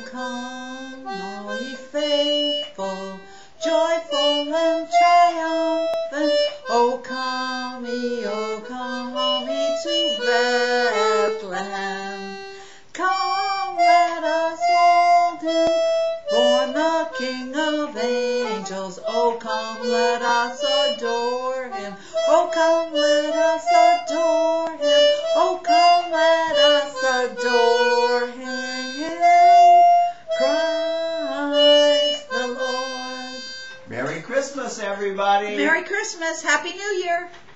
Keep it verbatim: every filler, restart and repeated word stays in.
come, all ye faithful, joyful and triumphant. O come ye, O come ye to Bethlehem. Come, let us hold him, born the King of angels. O come, let us adore him. O come, let us adore him. O come, let us adore him. Christ the Lord. Merry Christmas, everybody. Merry Christmas. Happy New Year.